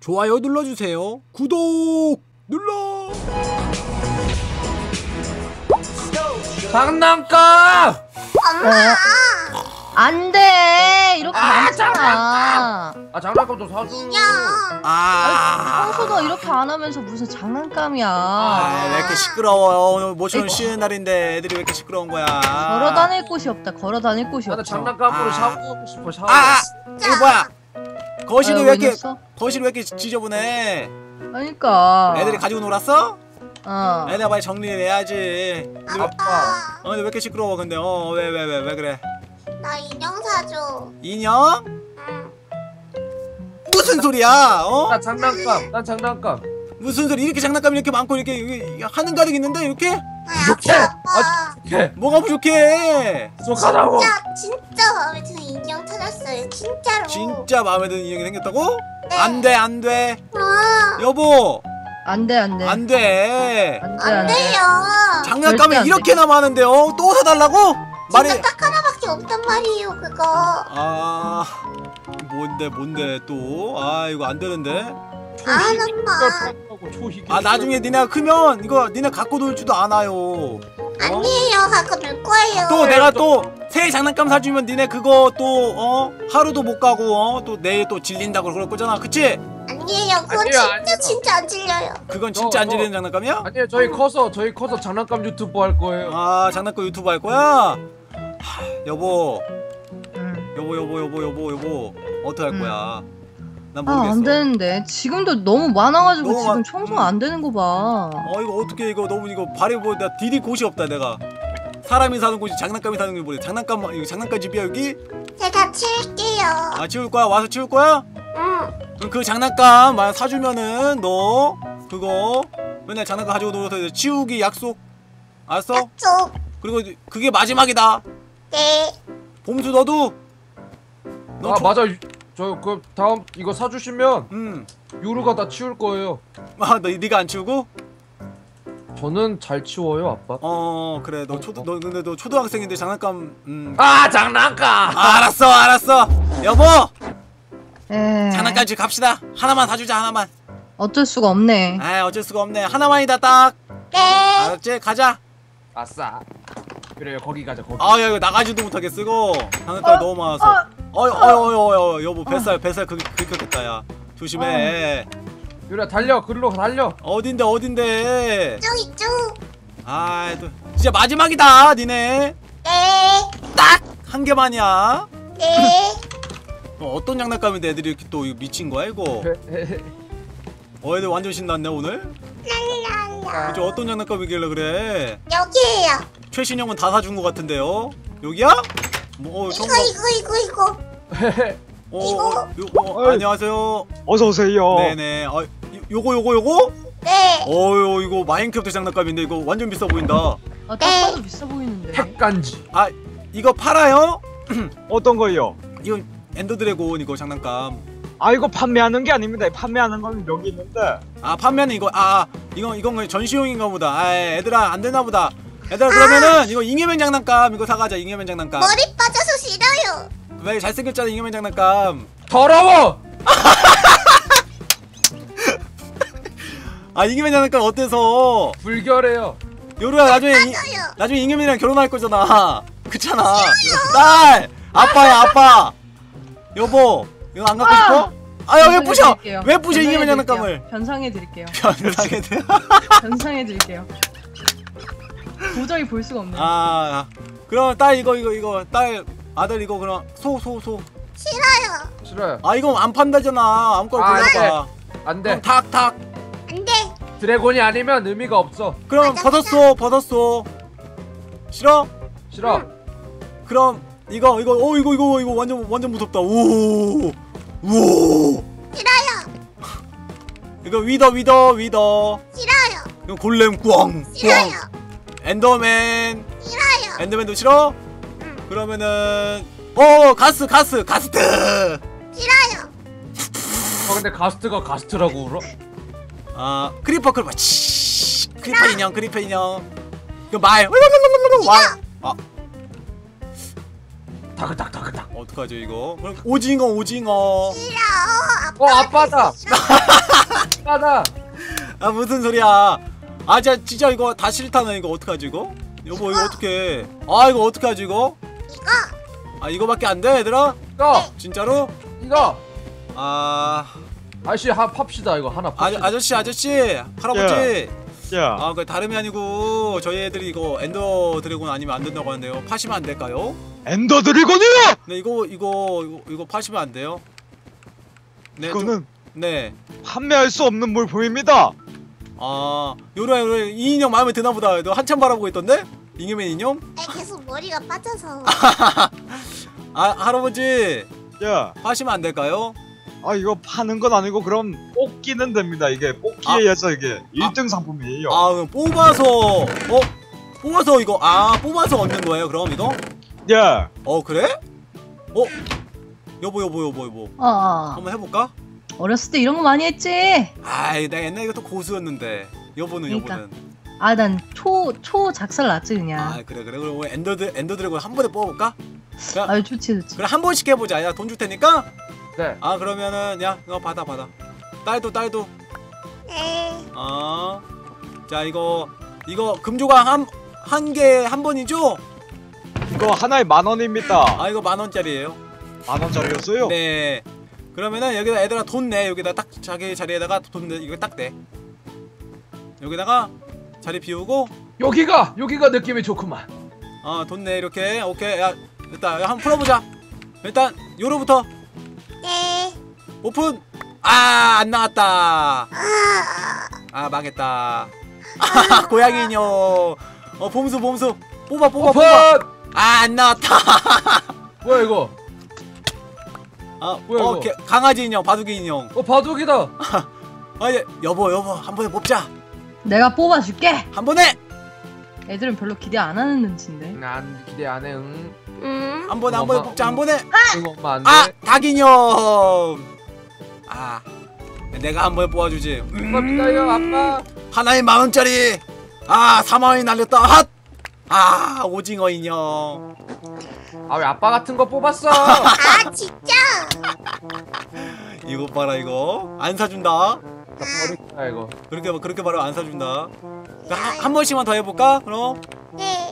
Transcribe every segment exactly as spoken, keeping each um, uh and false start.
좋아요 눌러주세요. 구독 눌러. 장난감! 엄마! 안돼! 이렇게 아, 안 하잖아. 장난감! 아 장난감 좀 사줘. 야! 아, 평소도 이렇게 안 하면서 무슨 장난감이야. 아, 왜 이렇게 시끄러워요? 오늘 모처럼 쉬는 날인데 애들이 왜 이렇게 시끄러운 거야? 걸어 다닐 곳이 없다. 걸어 다닐 곳이 나는 없어. 장난감으로 아. 샤워하고 싶어. 샤워. 아, 이거 뭐야? 거실이 아유, 왜 이렇게 왜냈어? 거실이 왜 이렇게 지저분해? 그러니까. 애들이 가지고 놀았어? 어. 애들 빨리 정리를 해야지. 근데 왜, 아빠. 어, 근데 왜 이렇게 시끄러워? 근데 어, 왜 왜 왜 왜 그래? 나 인형 사줘. 인형? 응. 무슨 소리야? 어? 나 장난감. 난 장난감. 무슨 소리? 이렇게 장난감이 이렇게 많고 이렇게, 이렇게 하는 가득 있는데 이렇게? 아, 이렇게? 아빠. 오케이. 뭐가 부족해? 속하다고. 진짜 진짜 마음에 드는 인형 찾았어요. 진짜로. 진짜 마음에 드는 인형이 생겼다고? 네. 안 돼, 안 돼. 아, 여보, 안돼 안돼. 안 돼. 안돼 안 안돼. 돼요. 장난감이 절대 안 돼. 이렇게나 많은데요? 또 사달라고? 말이. 진짜 딱 하나밖에 없단 말이에요. 그거. 아, 뭔데, 뭔데 또? 아, 이거 안 되는데? 아, 엄마. 초희귀. 아, 나중에 니네가 크면 이거 니네 갖고 놀 줄도 않아요. 어? 아니에요. 갖고 놀 거예요. 또 내가 또 새 장난감 사주면 니네 그거 또 어? 하루도 못 가고 어? 또 내일 또 질린다고 그럴 거잖아. 그치? 아니에요. 그건 아니에요, 진짜 아니에요. 진짜 안 질려요. 그건 너, 진짜 안 너. 질리는 장난감이야? 아니요 저희 커서 저희 커서 장난감 유튜브 할 거예요. 아, 장난감 유튜브 할 거야? 하, 여보, 응. 여보, 여보, 여보, 여보, 여보, 어떻게 할 음. 거야? 난 모르겠어. 아, 안 되는데. 지금도 너무 많아가지고 너무 지금 많- 청소가 음. 안 되는 거 봐. 어, 이거 어떻게 이거 너무 이거 발이 뭐 나 디딜 곳이 없다 내가. 사람이 사는 곳이 장난감이 사는 게 뭐래? 장난감 이거 장난감 집이야 여기? 제가 칠게요. 아, 치울 거야? 와서 치울 거야? 응. 그럼 그 장난감 만약 사주면은 너 그거 맨날 장난감 가지고 놀아서 이제 치우기 약속. 알았어? 약속. 그리고 그게 마지막이다. 네. 봄수 너도. 너 아 저- 맞아. 저 그 다음 이거 사주시면 음. 유루가 다 치울 거예요. 아, 너 네가 안 치우고? 저는 잘 치워요 아빠. 어, 그래. 너 어, 초등 어. 너 근데 너 초등학생인데 장난감 음. 아 장난감. 아, 알았어, 알았어. 여보, 에. 장난감 집 갑시다. 하나만 사주자, 하나만. 어쩔 수가 없네. 아, 어쩔 수가 없네. 하나만이다 딱. 네. 알았지? 가자. 아싸. 그래요 거기 가자 거기. 아, 야, 이거 나가지도 못하겠어 이거. 장난감 이 너무 많아서. 어이, 어이, 어이, 어이, 어이, 여보 뱃살, 뱃살 긁- 긁혔겠다, 야. 조심해. 유루야 달려 글로 달려. 어딘데, 어딘데? 쭉 이쪽. 아, 또 진짜 마지막이다, 니네. 네. 딱 한 개만이야. 네. 어, 어떤 장난감인데 애들이 이렇게 또 이거 미친 거야 이거? 어, 애들 완전 신났네 오늘. 랄랄라. 그쵸? 어떤 장난감이길래 그래? 여기에요. 최신형은 다 사준 것 같은데요? 여기야? 뭐, 어, 이거 정말. 이거 이거 이거. 어, 이거. 어, 요, 어, 안녕하세요. 어서 오세요. 네네. 아, 요- 요거 요거 요거? 네. 어유 이거 마인크래프트 장난감인데 이거 완전 비싸 보인다. 아, 딱 봐도 비싸 보이는데. 핵간지. 아, 이거 팔아요? 어떤 거요? 이거 엔더 드래곤 이거 장난감. 아 이거 판매하는 게 아닙니다. 판매하는 건 여기 있는데. 아, 판매는 이거 아, 이거 이건 전시용인가 보다. 아, 애들아 안 되나 보다. 얘들아 그러면은 이거 잉여맨 장난감 이거 사가자. 잉여맨 장난감. 머리 빠져서 싫어요. 왜 잘생겼잖아 잉여맨 장난감. 더러워. 아, 잉여맨 장난감 어때서? 불결해요. 요루야 나중에 이, 맞아요. 나중에 잉여맨이랑 결혼할 거잖아. 그렇잖아. 딸, 아빠야 아빠. 여보, 이거 안 갖고 싶어? 아, 야, 왜 부셔? 변상해드릴게요. 왜 부셔 잉여맨 변상해드릴게요. 장난감을? 변상해드릴게요. 변상해 돼. 변상해드릴게요. 도저히 볼 수가 없네. 아, 그럼 딸 이거 이거 이거 딸 아들 이거 그럼 소 소 소. 싫어요. 싫어요. 아, 이거 안 판다잖아. 아무거나 아, 골라봐. 안 그럼 돼. 탁 탁. 안 돼. 드래곤이 아니면 의미가 없어. 그럼 맞아, 버섯소 버섯소. 싫어? 싫어. 그럼 이거 이거 어 이거 이거 이거 완전 완전 무섭다. 오. 오. 싫어요. 이거 위더 위더 위더. 싫어요. 이거 골렘 꽝. 싫어요. 꽝. 엔더맨. 싫어요. 엔더맨도 싫어? 응. 그러면은 어 가스 가스 가스트. 싫어요. 어 근데 가스트가 가스트라고 울어? 아 크리퍼 크리퍼 치 크리퍼 인형 크리퍼 인형. 이거 말. 말. 아 다그닥 다그닥. 어떡하죠 이거? 그럼 오징어 오징어. 싫어. 어 아빠다. 아빠다. 아 무슨 소리야? 아 진짜 진짜 이거 다 싫다네. 이거 어떡하지 이거? 여보 이거 어떡해? 아 이거 어떡하지 이거? 이거. 아 이거밖에 안 돼 얘들아? 이거 진짜로? 이거. 아 아저씨 한 팝시다 이거 하나 아, 팝시다. 아저씨 아저씨 할아버지. 야, 아 그 다름이 아니고 저희 애들이 이거 엔더 드래곤 아니면 안 된다고 하는데요. 파시면 안 될까요? 엔더 드래곤이요! 네 이거 이거 이거, 이거 파시면 안 돼요. 네, 좀- 이거는 네. 판매할 수 없는 물품입니다. 아 요래 요래 이 인형 마음에 드나 보다. 너 한참 바라보고 있던데? 잉여맨 인형? 아이, 계속 머리가 빠져서. 아 할아버지 야, 파시면 안 될까요? 아 이거 파는 건 아니고 그럼 뽑기는 됩니다. 이게 뽑기에 의해서 이게 일 등 상품이에요. 아 그럼 뽑아서 어? 뽑아서 이거 아 뽑아서 얻는 거예요 그럼 이거? 야, 어 그래? 어? 여보 여보 여보 여보 어, 어. 한번 해볼까? 어렸을 때 이런 거 많이 했지. 아이 나 옛날에 이것도 고수였는데 여보는 그러니까. 여보는 아, 난 초, 초 작살 났지, 그냥. 아 그래 그래 그럼 엔더 드 엔더 드래곤 한 번에 뽑아볼까? 그래, 아유, 좋지, 좋지. 그래 한 번씩 해보자. 야 돈 줄 테니까. 네. 아 그러면은 야 이거 받아 받아. 딸도 딸도. 네. 어. 자 이거 이거 금조각 한한 개 한 번이죠? 이거 하나에 만 원입니다. 아 이거 만 원짜리예요. 만 원짜리였어요? 네. 그러면은 여기다 애들아 돈 내. 여기다 딱 자기 자리에다가 돈 내. 이거 딱 내. 여기다가 자리 비우고 여기가 여기가 느낌이 좋구만. 어 돈 내 이렇게. 오케이. 야 일단 한번 풀어보자. 일단 요로부터 네. 오픈. 아 안 나왔다. 아. 아 망했다. 아 고양이 인형. 어 봄수 봄수 뽑아 뽑아 오픈. 뽑아. 아 안 나왔다. 뭐야 이거? 아 뭐야, 어 이거? 개, 강아지 인형 바둑이 인형. 어 바둑이다. 아 예, 여보 여보 한 번에 뽑자. 내가 뽑아줄게. 한 번에 애들은 별로 기대 안 하는 눈치인데. 난 기대 안 해. 응. 음. 한 번에 한 번에 엄마, 뽑자 한 음. 번에. 이거 엄마 안 돼. 아 닭인형. 아 내가 한 번에 뽑아주지. 음, 감사합니다요 아빠. 하나에 만 원짜리. 아 사만 원이 날렸다. 핫. 아 오징어 인형. 아 왜 아빠 같은 거 뽑았어? 아 진짜. 이거 봐라 이거 안 사준다. 나 버리겠다 이거. 그렇게 그렇게 말하면 안 사준다. 한, 한 번씩만 더 해볼까? 그럼 네.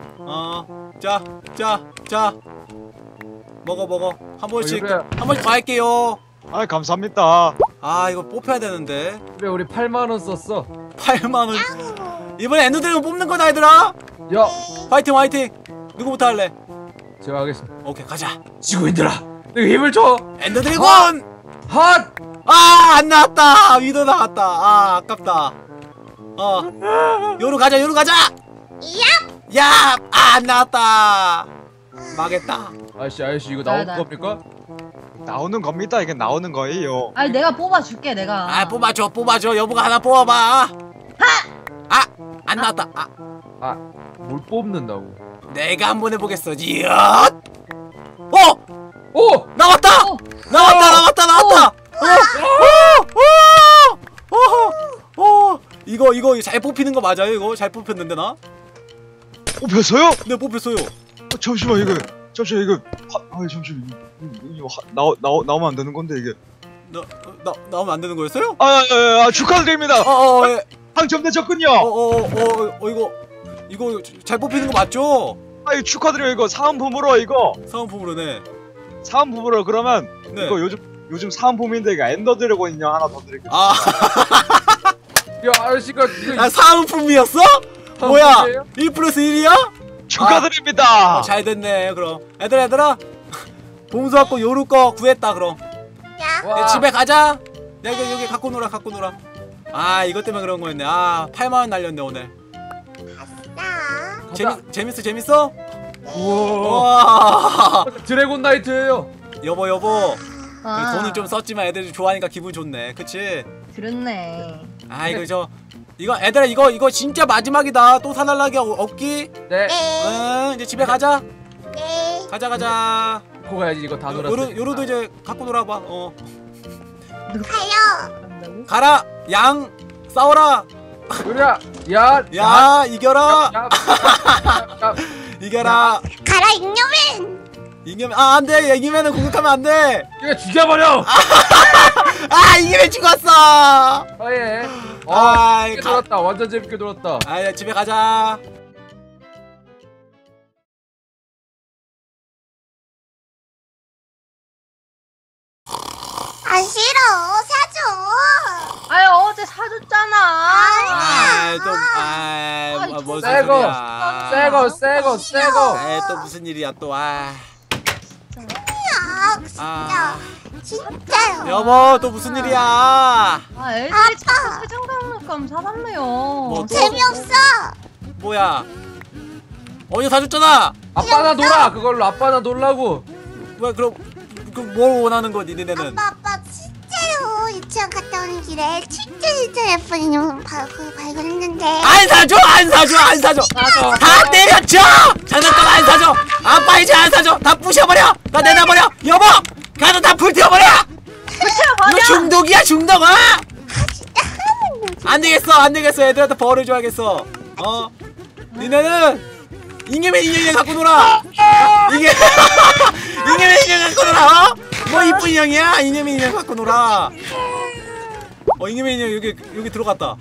어자자자 먹어 먹어 한 번씩 어, 이거야. 한 번씩 더 할게요. 아 감사합니다. 아 이거 뽑혀야 되는데 그래 우리 팔만 원 썼어. 팔만 원. 야호. 이번에 엔더드래곤 뽑는 거다 얘들아. 야 화이팅 화이팅. 누구부터 할래? 제가 하겠습니다. 오케이 가자. 지구인들아 내가 힘을 줘. 엔더드래곤. 핫. 아 안 나왔다. 위도 나왔다. 아 아깝다. 어 요로 가자 요로 가자. 야. 야 아 안 나왔다. 망했다. 아저씨 아저씨 이거 나올 나, 나. 겁니까? 나오는 겁니다. 이게 나오는 거예요. 아니, 내가 뽑아줄게, 내가. 아 뽑아줘 뽑아줘 여보가 하나 뽑아봐. 아안 나왔다. 아 아 뭘 뽑는다고? 내가 한번 해보겠어. 이야. 어 오! 나왔다. 어. 나왔다 나왔다 나왔다. 어어어어 이거 이거 잘 뽑히는 거 맞아요? 이거 잘 뽑혔는데 나? 뽑혔어요? 네 뽑혔어요. 어, 잠시만 이거 잠시만 이거 하, 아 잠시만 이거, 이거, 이거 하, 나오 나오 나오면 안 되는 건데 이게. 나, 나 나오면 안 되는 거였어요? 아, 아, 아 축하드립니다. 어어 예. 당첨되셨군요. 어어어 어, 어, 이거 이거 잘 뽑히는 거 맞죠? 아, 이거 축하드려요. 이거 사은품으로 이거 사은품으로네. 사은품으로 그러면 네. 이거 요즘 요즘 사은품인데 이거 엔더 드래곤 인형 하나 더 드릴게요. 아, 야 아저씨가 이거 아 사은품이었어? 뭐야? 일 플러스 일이야? 축하드립니다. 어, 잘 됐네. 그럼 얘들아 얘들아 봉수 갖고 요루 거 구했다. 그럼 야. 와. 야, 집에 가자. 여기 여기 갖고 놀아 갖고 놀아. 아 이것 때문에 그런 거였네. 아 팔만 원 날렸네 오늘. 나. 재밌 재밌어 재밌어? 우와 와 드래곤 나이트예요. 여보 여보 아, 돈을 좀 썼지만 애들이 좋아하니까 기분 좋네. 그치? 그렇네. 아 이거 저 이거 애들아 이거 이거 진짜 마지막이다. 또 사달라기 없기? 네. 네. 응 이제 집에 가자. 네. 가자 가자. 갖고 가야지 이거 다 놀았어. 요루 요루도 이제 갖고 놀아봐. 어 가요. 간다고? 가라 양 싸워라. 요리야 야. 야 이겨라 야, 야, 야, 야. 이겨라. 가라 잉여맨. 잉여맨 아 안돼 잉여맨을 공격하면 안돼. 이거 죽여버려. 아 잉여맨 죽었어. 아예. 아, 아 재밌게 가- 놀았다. 완전 재밌게 놀았다. 아 집에 가자. 아 싫어 사줘. 아유 어제 사줬잖아. 아또아 아이, 무슨 새거, 소리야. 새거 새거 새거. 에이 또 무슨 일이야 또. 아, 아 진짜 아 진짜요. 여보 또 무슨 일이야. 아 애들이 아빠. 자꾸 세정장난감 사달래요. 뭐 또? 재미없어. 뭐야 어제 사줬잖아. 아빠나 놀아. 그걸로 아빠나 놀라고. 왜 그럼 그럼 뭘 원하는 거니 니네는. 아빠 아빠 진짜로 유치원 갔다 오는 길에 진짜 진짜 예쁜 인형 발- 그 발견했는데. 안 사줘 안 사줘 안 사줘. 사줘. 다 내려쳐. 장난감 안 사줘. 아빠 이제 안 사줘. 다 부셔버려. 다 내놔버려. 여보 가서 다 불태워버려. 이거 중독이야 중독. 어? 안 되겠어 안 되겠어. 애들한테 벌을 줘야겠어. 어? 니네는 잉여맨 인형이랑 갖고 놀아. 이게 잉여맨 인형 갖고 놀아. 어? 뭐 이쁜 인형이야. 잉여맨 인형 갖고 놀아. 어 잉여맨 인형 여기 여기 들어갔다.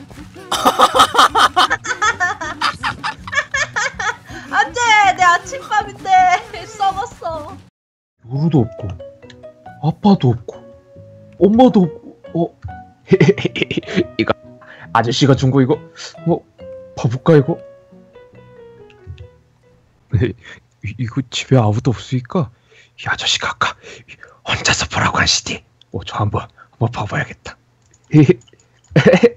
안돼 내 아침밥인데 썩었어. 요루도 없고 아빠도 없고 엄마도 없고 어 이거 아저씨가 준 거 이거 뭐 봐볼까 이거 이- 이거 집에 아무도 없으니까 이 아저씨가 아까 혼자서 보라고 하시지 어 저 한번 한번 봐봐야겠다